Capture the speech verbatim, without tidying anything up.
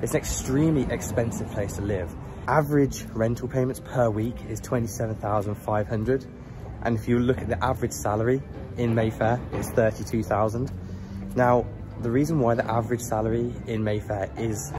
It's an extremely expensive place to live. Average rental payments per week is twenty-seven thousand five hundred. And if you look at the average salary in Mayfair, it's thirty-two thousand. Now, the reason why the average salary in Mayfair is